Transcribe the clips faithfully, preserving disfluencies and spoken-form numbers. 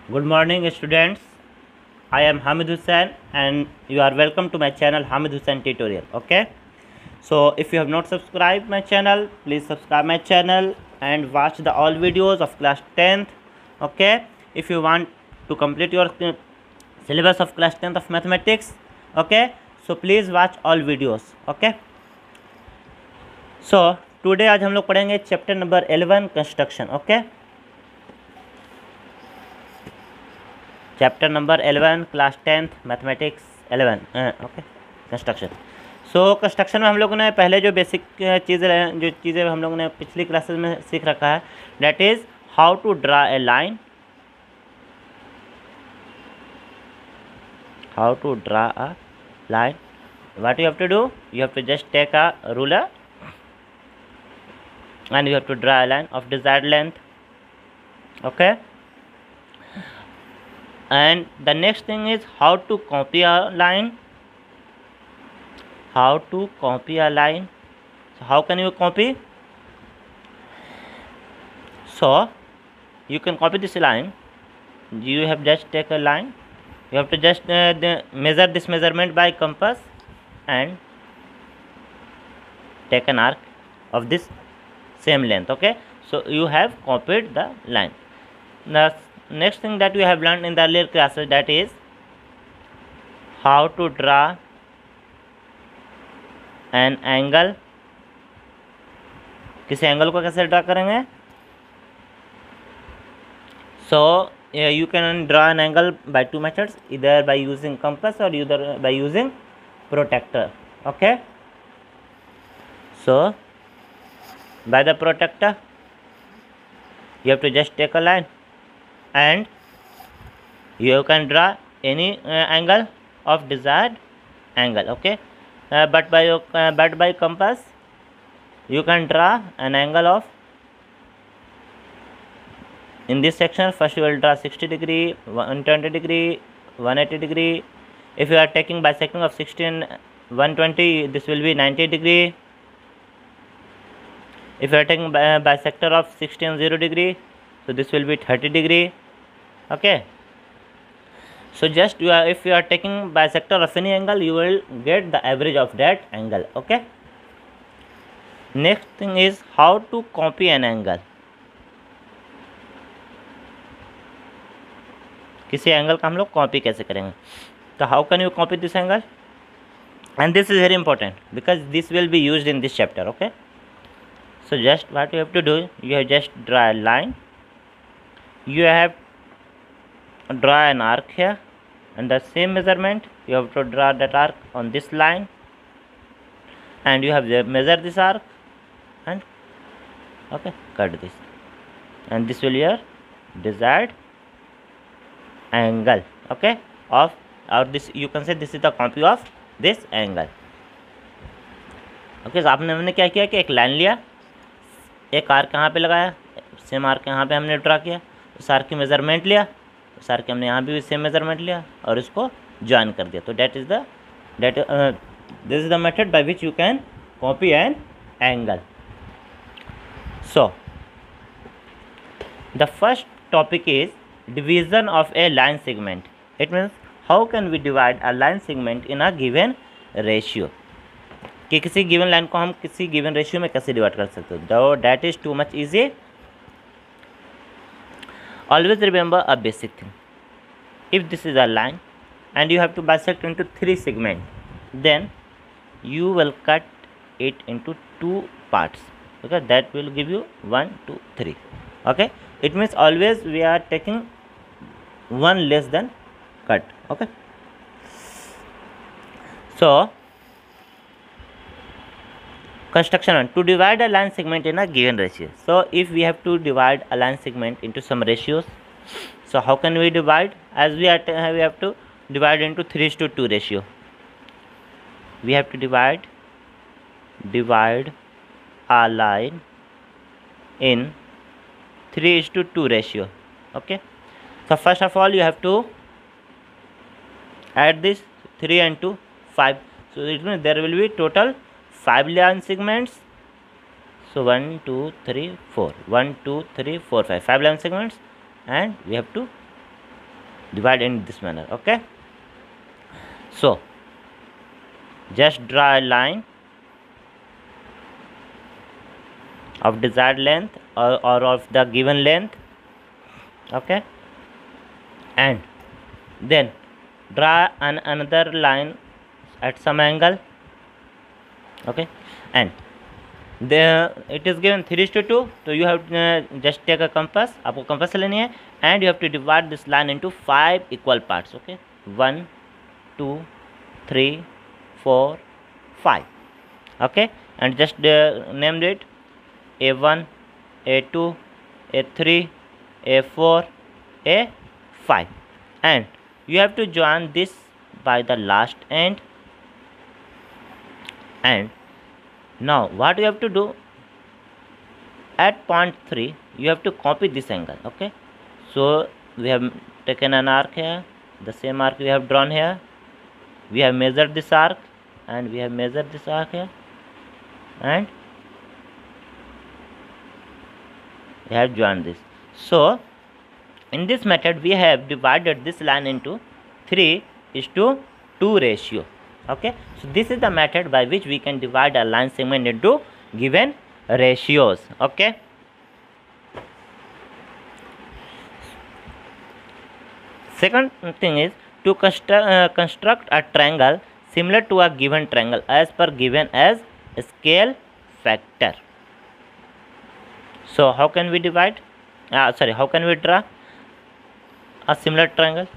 Good morning, students. I am Hamid Hussain and you are welcome to my channel Hamid Hussain Tutorial. Okay. So if you have not subscribed my channel, please subscribe my channel and watch the all videos of class tenth. Okay. If you want to complete your uh, syllabus of class tenth of mathematics, okay. So please watch all videos. Okay. So today आज हम लोग पढ़ेंगे chapter number eleven construction. Okay. Chapter number eleven class tenth mathematics eleven. Okay. Construction. So construction में हम लोगों ने पहले जो बेसिक चीज़ें जो चीज़ें हम लोगों ने पिछली क्लासेस में सीख रखा है, that is how to draw a line, how to draw a line. What you have to do, you have to just take a ruler and you have to draw a line of desired length. Okay. And the next thing is how to copy a line, how to copy a line. So how can you copy? So you can copy this line. You have just take a line, you have to just uh, the measure this measurement by compass and take an arc of this same length. Okay. So you have copied the line. The next thing that we have learned in the earlier classes, that is how to draw an angle. किसी angle को कैसे draw करेंगे? So uh, you can draw an angle by two methods, either by using compass or either by using protractor. Okay. So by the protractor you have to just take a line and you can draw any uh, angle of desired angle. Okay. Uh, but by your uh, but by compass you can draw an angle of, in this section first you will draw sixty degree, one hundred twenty degree, one hundred eighty degree. If you are taking bisecting of sixty and one hundred twenty, this will be ninety degree. If you are taking a bisector of sixty and zero degree, so this will be thirty degree. Okay. So just you are, if you are taking bisector of any angle, you will get the average of that angle. Okay. Next thing is how to copy an angle. किसी एंगल का हम लोग copy कैसे करेंगे? तो how can you copy this angle? And this is very important because this will be used in this chapter. Okay. So just what you have to do, you have just draw a line, you have draw an arc here and the same measurement you have to draw that arc on this line and you have to measure this arc and okay, cut this, and this will be your desired angle. Okay. Of or this you can say this is the copy of this angle. Okay. So आपने हमने क्या किया कि एक line लिया, एक arc यहाँ पे लगाया, सेम आर्क यहाँ पे हमने ड्रा किया, उस आर्क की मेज़रमेंट लिया, उस आर्क के हमने यहाँ भी सेम मेज़रमेंट लिया और इसको ज्वाइन कर दिया. तो that is the that this is the method by which you can copy an angle. So the first topic is division of a line segment. It means how can we divide a line segment in a given ratio, कि किसी given line को हम किसी given ratio में कैसे divide कर सकते हो. Though that is too much easy. Always remember a basic thing. If this is a line and you have to bisect into three segment, then you will cut it into two parts. Okay, that will give you one two three. Okay, it means always we are taking one less than cut. Okay, so construction one, to divide a line segment in a given ratio. So if we have to divide a line segment into some ratios, so how can we divide? As we are we have to divide into three to two ratio. We have to divide divide a line in three to two ratio. Okay, so first of all you have to add this three and two five. So it means there will be total five line segments. So one two three four, one two three four five, five line segments, and we have to divide in this manner. Okay, so just draw a line of desired length or, or of the given length. Okay, and then draw an another line at some angle. Okay, and there it is given three is to two, so you have uh, just take a compass, आपको compass लेनी है, and you have to divide this line into five equal parts. Okay, one, two, three, four, five. Okay, and just uh, named it A one, A two, A three, A four, A five, and you have to join this by the last end. And now what you have to do, at point three you have to copy this angle. Okay, so we have taken an arc here, the same arc we have drawn here, we have measured this arc, and we have measured this arc here, and we have joined this. So in this method we have divided this line into three is to two ratio. Okay, so this is the method by which we can divide a line segment into given ratios. Okay, second thing is to construct, uh, construct a triangle similar to a given triangle as per given as scale factor. So how can we divide uh, sorry how can we draw a similar triangle?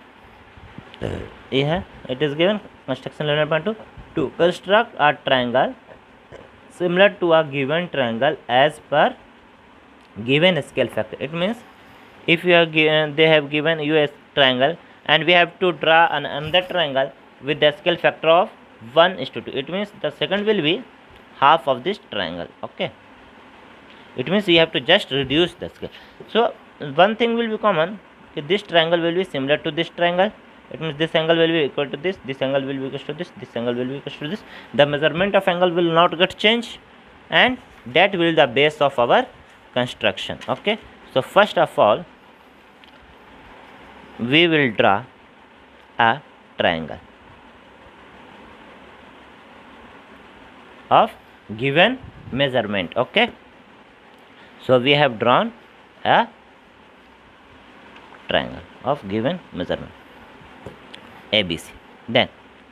Yeah, it is given construction eleven point two to construct a triangle similar to a given triangle as per given scale factor. It means if you are given, they have given you a triangle and we have to draw an another triangle with the scale factor of one is to two. It means the second will be half of this triangle. Okay, it means you have to just reduce the scale. So one thing will be common, this triangle will be similar to this triangle. It means this angle will be equal to this, this angle will be equal to this, this angle will be equal to this. The measurement of angle will not get changed, and that will be the base of our construction. Okay, so first of all we will draw a triangle of given measurement. Okay, so we have drawn a triangle of given measurement A B C. Then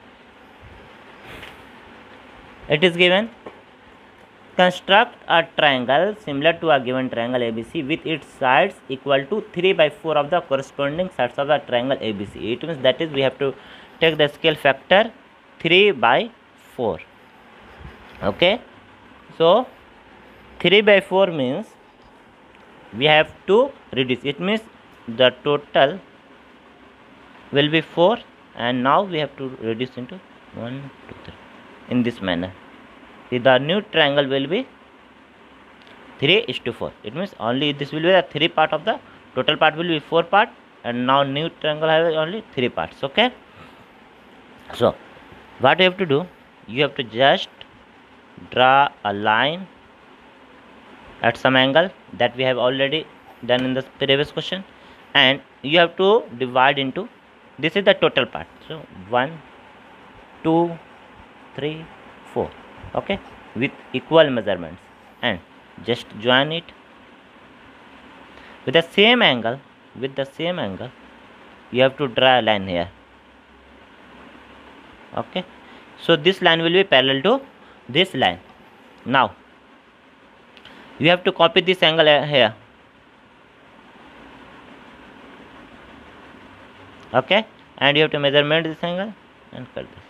it is given construct a triangle similar to a given triangle A B C with its sides equal to three by four of the corresponding sides of the triangle A B C. It means that is we have to take the scale factor three by four. Okay, so three by four means we have to reduce. It means the total will be four, and now we have to reduce into one, two, three in this manner. The new triangle will be three is to four. It means only this will be the three part of the total part will be four part, and now new triangle have only three parts. Okay, so what you have to do, you have to just draw a line at some angle that we have already done in the previous question, and you have to divide into, this is the total part, so one, two, three, four. Okay, with equal measurements, and just join it with the same angle. With the same angle you have to draw a line here. Okay, so this line will be parallel to this line. Now you have to copy this angle here. Okay, and you have to measurement this angle and cut this.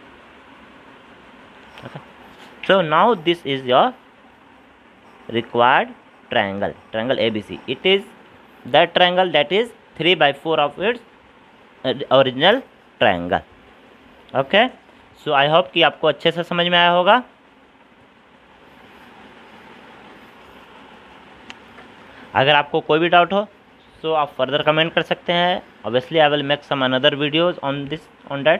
Okay, so now this is your required triangle, triangle A B C. It is that triangle that is three by four of its uh, original triangle. Okay, so I hope कि आपको अच्छे से समझ में आया होगा. अगर आपको कोई भी डाउट हो so आप फर्दर कमेंट कर सकते हैं. Obviously I will make some another videos on this, on that.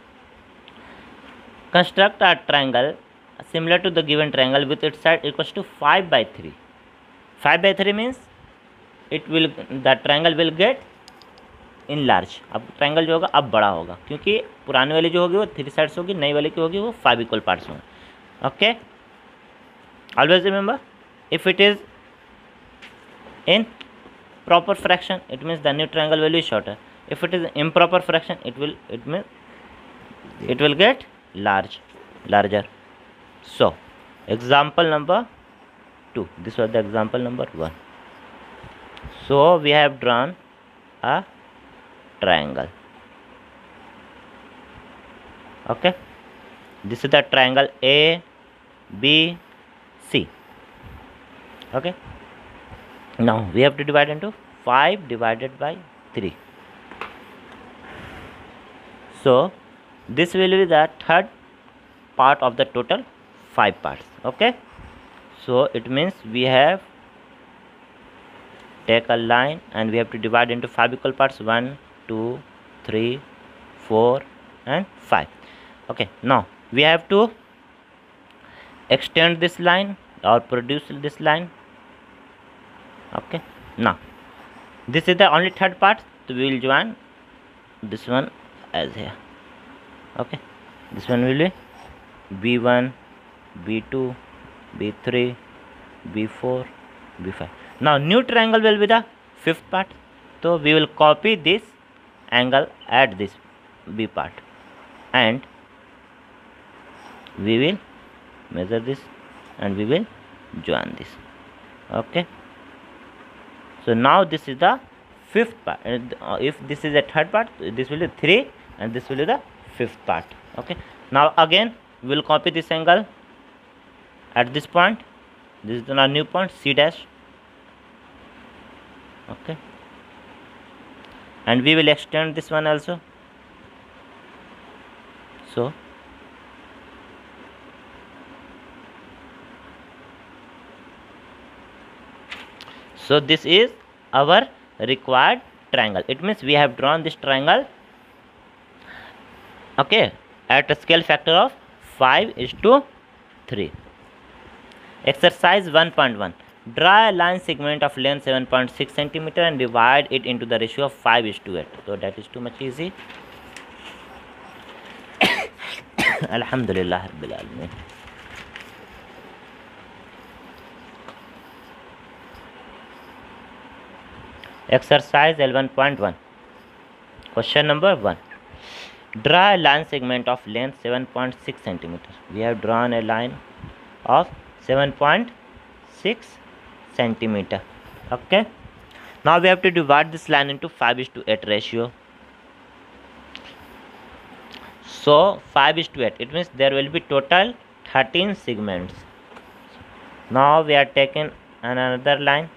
Construct a triangle similar to the given triangle with its side equals to five by three. five by three means it will, the triangle will get in large, अब triangle जो होगा अब बड़ा होगा, क्योंकि पुराने वाली जो होगी वो थ्री साइड्स होगी, नई वाली की होगी वो फाइव इक्वल पार्ट्स होंगे। Okay, always remember if it is in proper fraction, it means the new triangle value is shorter. If it is improper fraction, it will it means it will get large larger. So example number two, this was the example number one. So we have drawn a triangle. Okay, this is the triangle A B C. Okay, now we have to divide into five divided by three. So this will be the third part of the total five parts. Okay, so it means we have take a line and we have to divide into five equal parts, one, two, three, four and five. Okay, now we have to extend this line or produce this line. Okay, now this is the only third part, so we will join this one as here. Okay, this one will be B one, B two, B three, B four, B five. Now new triangle will be the fifth part, so we will copy this angle at this B part and we will measure this and we will join this. Okay, so now this is the fifth part, and if this is the third part, this will be three and this will be the fifth part. Okay, now again we will copy this angle at this point. This is our new point C dash. Okay, and we will extend this one also. So so this is our required triangle. It means we have drawn this triangle, okay, at a scale factor of five is to three. Exercise one point one. Draw a line segment of length seven point six centimeter and divide it into the ratio of five is to eight. So that is too much easy. Alhamdulillah Rabbil Alamin. Exercise L one point one. Question number one. Draw a line segment of length seven point six centimeter. We have drawn a line of seven point six centimeter. Okay, now we have to divide this line into five is to eight ratio. So five is to eight, it means there will be total thirteen segments. Now we are taking another line,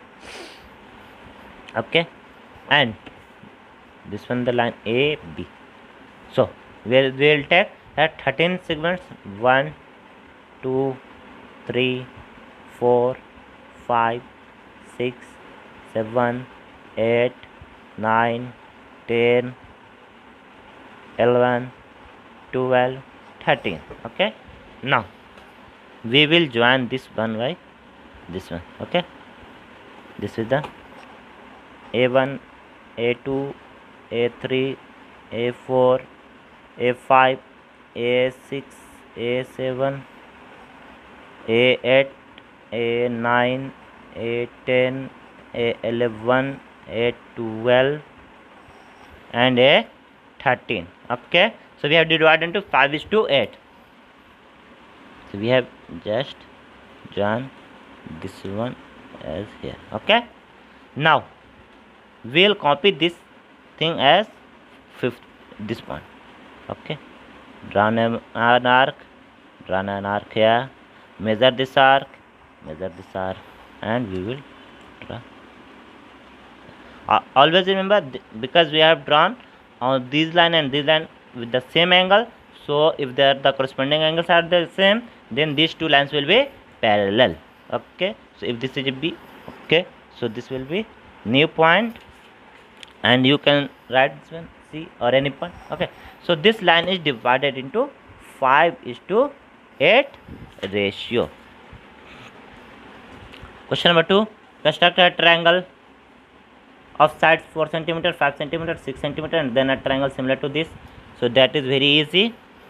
okay, and this one the line A B. So we will take at thirteen segments, one, two, three, four, five, six, seven, eight, nine, ten, eleven, twelve, thirteen. Okay, now we will join this one by this one. Okay, this is the A one, A two, A three, A four, A five, A six, A seven, A eight, A nine, A ten, A eleven, A twelve and A thirteen. Okay, so we have divided into five is to eight. So we have just joined this one as here. Okay, now we will copy this thing as fifth, this point. Okay, draw an arc, draw an arc here, measure this arc, measure this arc, and we will draw. Uh, always remember, th because we have drawn on this line and this line with the same angle, so if the, the corresponding angles are the same, then these two lines will be parallel. Okay, so if this is a B, okay, so this will be new point and you can write this one C or any point. Okay, so this line is divided into five is to eight ratio. Question number two. Construct a triangle of sides four centimeter, five centimeter, six centimeter, and then a triangle similar to this. So that is very easy.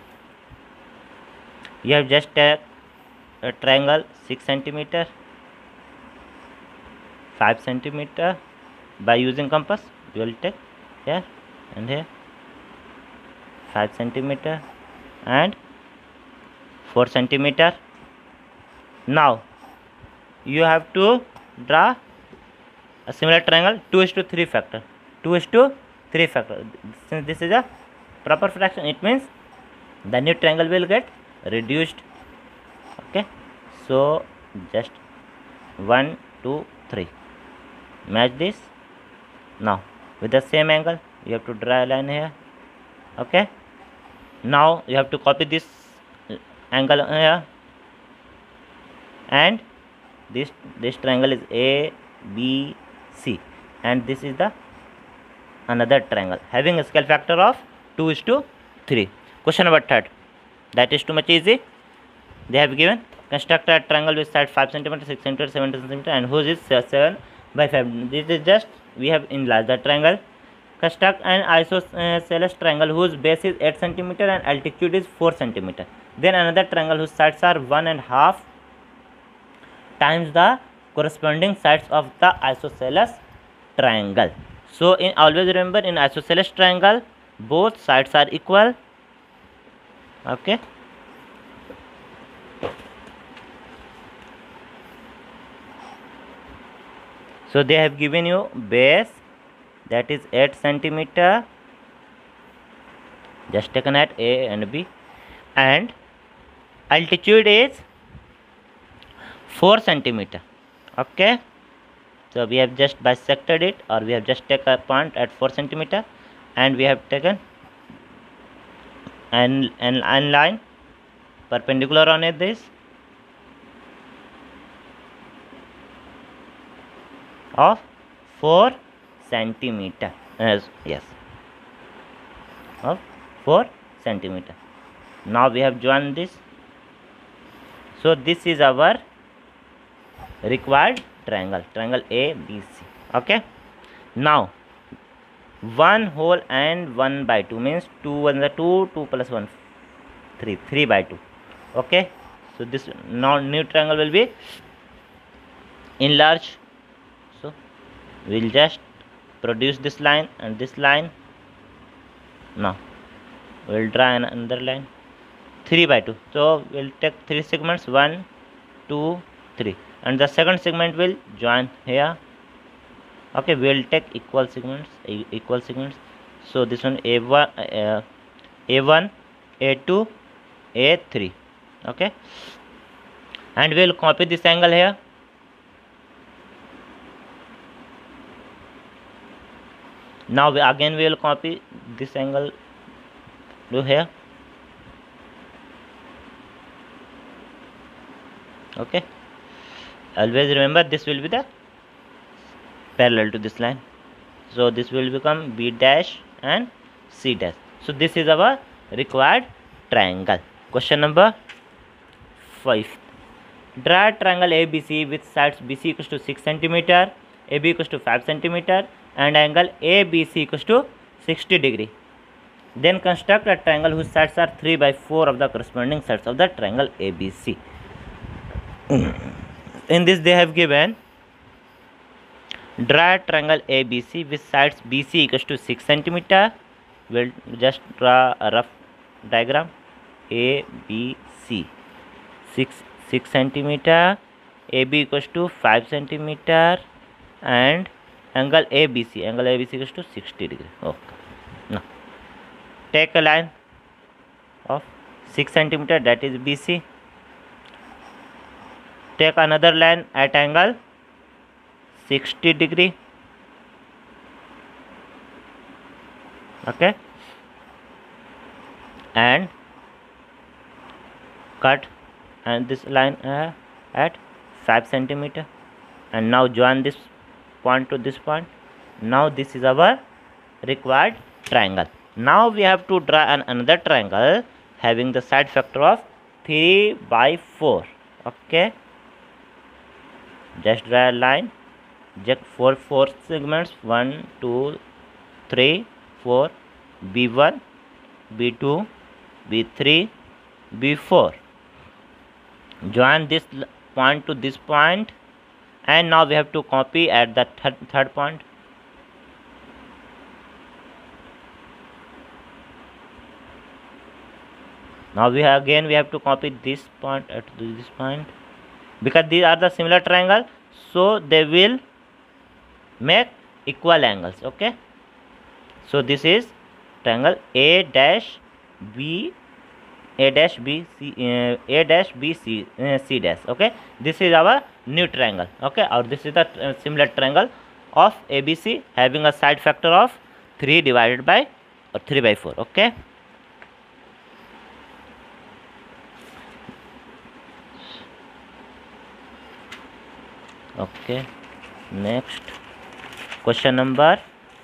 You have just take a triangle six centimeter, five centimeter by using compass. You will take here and here five centimeter and four centimeter. Now you have to draw a similar triangle two is to three factor. two is to three factor. Since this is a proper fraction, it means the new triangle will get reduced. Okay, so just one, two, three. Match this. Now with the same angle, you have to draw a line here. Okay, now you have to copy this angle here, and this this triangle is A B C, and this is the another triangle having a scale factor of two is to three. Question number third, that is too much easy. They have given construct a triangle with side five centimeter, six centimeter, seven centimeter, and whose is seven by five. This is just we have enlarged the triangle. Construct an isosceles triangle whose base is eight centimeter and altitude is four centimeter. Then another triangle whose sides are one and half times the corresponding sides of the isosceles triangle. So in always remember, in isosceles triangle both sides are equal. Okay, so they have given you base, that is eight centimeter, just taken at A and B, and altitude is four centimeter. Okay, so we have just bisected it, or we have just taken a point at four centimeter, and we have taken an, an, an line perpendicular on it, this of four centimeter. Yes, yes, of four centimeter. Now we have joined this. So this is our required triangle, triangle A B C. Okay, now one whole and one by two means two one the two, two plus one three, three by two. Okay, so this now new triangle will be enlarged. So we'll just produce this line and this line. Now we'll draw another line three by two. So we'll take three segments, one, two, three, and the second segment will join here. Okay, we'll take equal segments, e equal segments. So this one A one, uh, A one, A two, A three. Okay, and we'll copy this angle here. Now we again we will copy this angle to here. Okay, always remember this will be the parallel to this line. So this will become B dash and C dash. So this is our required triangle. Question number five. Draw a triangle A B C with sides B C equals to six centimeter, A B equals to five centimeter, and angle A B C equals to sixty degree. Then construct a triangle whose sides are three by four of the corresponding sides of the triangle A B C. In this they have given draw a triangle A B C with sides B C equals to six centimeter. We'll just draw a rough diagram. A B C six six centimeter, A B equals to five centimeter, and angle A B C angle A B C equals to sixty degree. Okay, now take a line of six centimeter, that is B C. Take another line at angle sixty degree. Okay, and cut and this line uh, at five centimeter, and now join this point to this point. Now this is our required triangle. Now we have to draw an another triangle having the side factor of three by four. Okay, just draw a line just for four segments, one, two, three, four, B one, B two, B three, B four. Join this point to this point, and now we have to copy at the third, third point. Now we have again we have to copy this point at this point, because these are the similar triangle, so they will make equal angles. Okay, so this is triangle A dash B, A dash B C, uh, A dash B C, uh, C dash. Okay, this is our new triangle. Okay, or this is the uh, similar triangle of A B C having a side factor of three divided by or three by four. Okay. Okay, next question number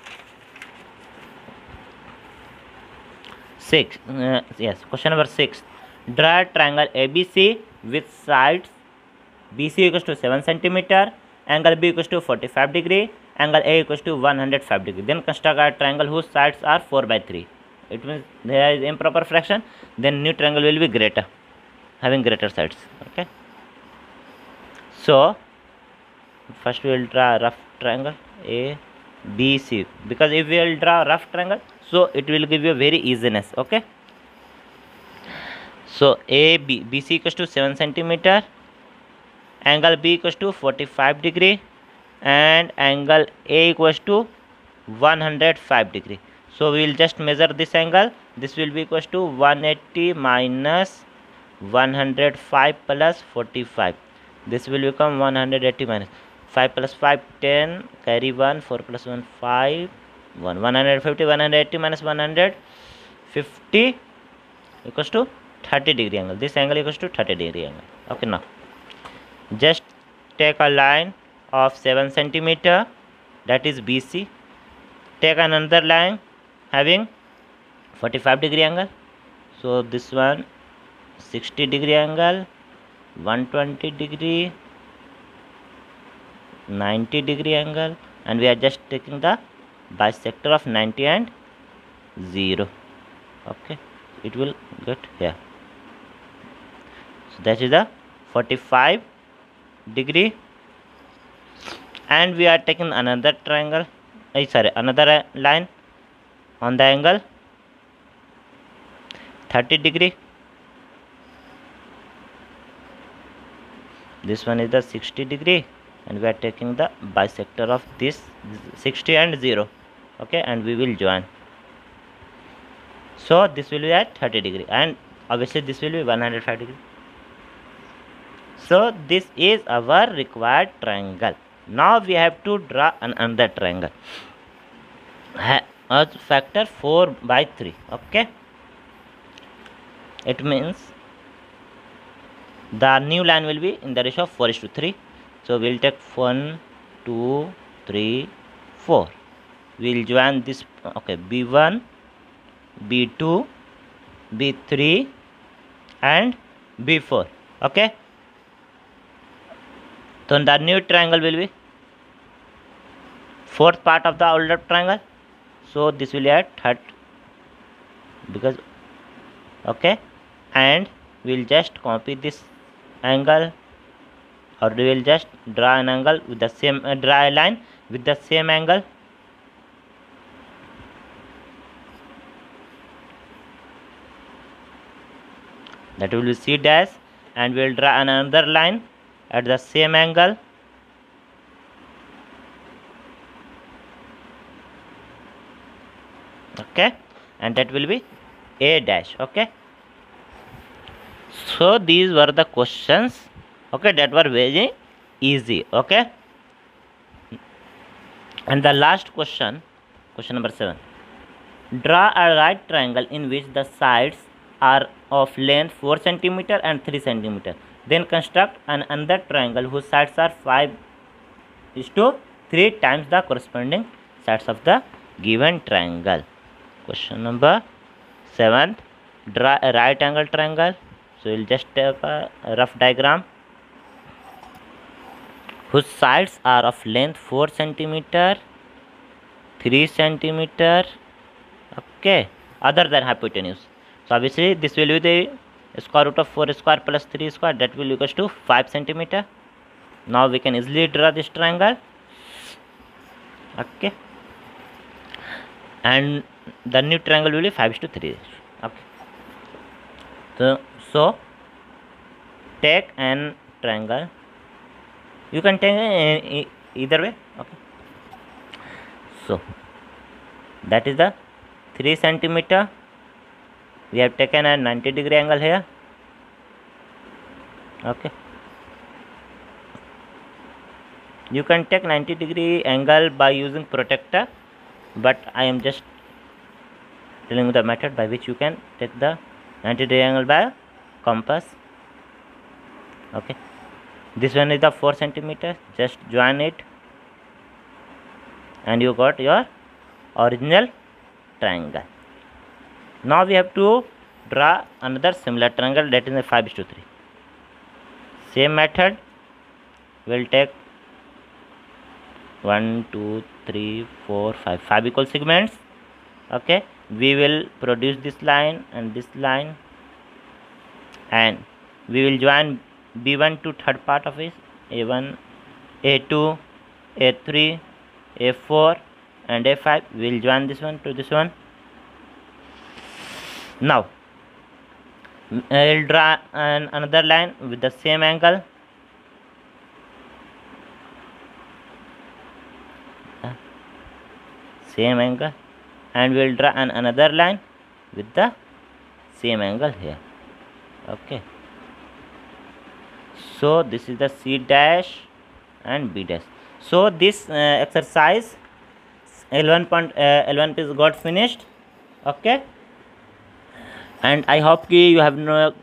six. Uh, yes, question number six. Draw a triangle A B C with sides B C equals to seven centimeter, angle B equals to forty-five degree, angle A equals to one hundred five degree. Then construct a triangle whose sides are four by three. It means there is improper fraction. Then new triangle will be greater, having greater sides. Okay. So first we will draw a rough triangle A B C, because if we will draw a rough triangle, so it will give you very easiness. Okay, so A B B C equals to seven centimeter, angle B equals to forty-five degree, and angle A equals to one hundred five degree. So we will just measure this angle. This will be equals to one eighty minus one hundred five plus forty-five. This will become one hundred eighty minus five plus five, ten, carry one, four plus one, five, one, one hundred fifty, one hundred eighty minus one hundred fifty equals to thirty degree angle. This angle equals to thirty degree angle. Okay, now just take a line of seven centimeter, that is B C. Take another line having forty-five degree angle. So this one sixty degree angle, one hundred twenty degree, ninety degree angle, and we are just taking the bisector of ninety and zero. Okay, it will get here. So that is the forty-five degree, and we are taking another triangle, uh, sorry another line on the angle thirty degree. This one is the sixty degree, and we are taking the bisector of this sixty and zero. Okay, and we will join. So this will be at thirty degree, and obviously this will be one hundred five degree. So this is our required triangle. Now we have to draw another triangle as factor four by three. Okay, it means the new line will be in the ratio of four is to three. So we will take one, two, three, four. We will join this. Okay, B one, B two, B three, and B four. Okay. So the new triangle will be fourth part of the older triangle. So this will be at third, because okay, and we will just copy this angle, or we will just draw an angle with the same uh, draw a line with the same angle. That will be C dash, and we will draw another line at the same angle. Okay, and that will be A dash. Okay, so these were the questions, okay, that were very easy. Okay, and the last question, question number seven. Draw a right triangle in which the sides are of length four centimeter and three centimeter. Then construct an another triangle whose sides are five is to three times the corresponding sides of the given triangle. Question number seven. Draw a right angle triangle. So we'll just take a rough diagram. whose sides are of length four centimeter, three centimeter, okay, other than hypotenuse. So obviously this will be the square root of four square plus three square, that will equals to five centimeter. Now we can easily draw this triangle, okay, and the new triangle will be five to three, okay. So so take an triangle, you can take uh, either way, okay. So that is the three centimeter. We have taken a ninety degree angle here, okay. You can take ninety degree angle by using protractor, but I am just telling you the method by which you can take the ninety degree angle by compass, okay. This one is the four centimeter, just join it and you got your original triangle. Now we have to draw another similar triangle, that is a five to three. Same method, we'll take one, two, three, four, five, five equal segments, okay. We will produce this line and this line, and we will join B one to third part of it, A one, A two, A three, A four and A five. We will join this one to this one. Now I will draw an another line with the same angle, same angle, and we will draw an another line with the same angle here, okay. So this is the C dash and B dash. So this uh, exercise L one point uh, L one piece got finished, okay. And I hope ki you have no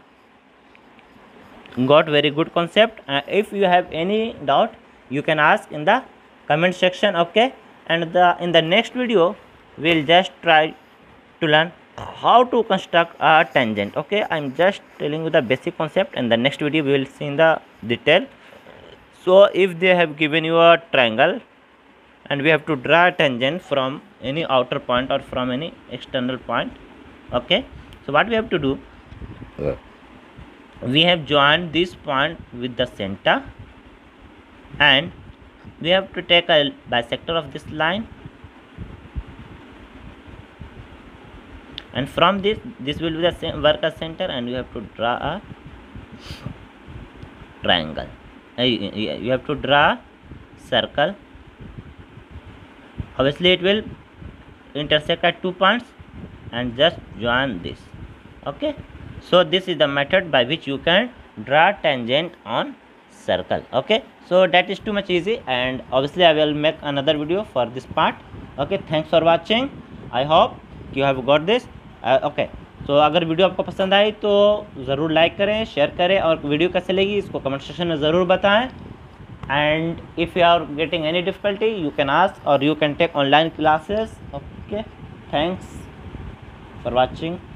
got very good concept. Uh, if you have any doubt, you can ask in the comment section, okay. And the in the next video we'll just try to learn how to construct a tangent, okay. I'm just telling you the basic concept, and the next video we will see in the detail. So if they have given you a triangle and we have to draw a tangent from any outer point or from any external point, okay. So what we have to do, we have joined this point with the center, and we have to take a bisector of this line, and from this this will be the same work as center, and you have to draw a triangle. Uh, you have to draw circle. Obviously it will intersect at two points, and just join this, okay. So this is the method by which you can draw tangent on circle, okay. So that is too much easy, and obviously I will make another video for this part, okay. Thanks for watching. I hope you have got this, uh, okay. तो अगर video आपको पसंद आई तो ज़रूर like करें, share करें, और video कैसे लगी इसको कमेंट सेक्शन में ज़रूर बताएं. And if you are getting any difficulty you can ask, और you can take online classes, okay. Thanks for watching.